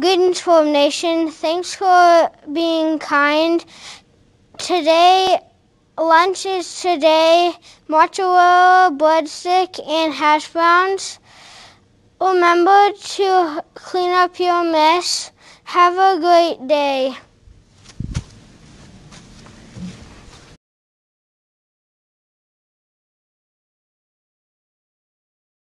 Greetings, Fulham Nation. Thanks for being kind. Today, lunch is mozzarella, breadstick, and hash browns. Remember to clean up your mess. Have a great day.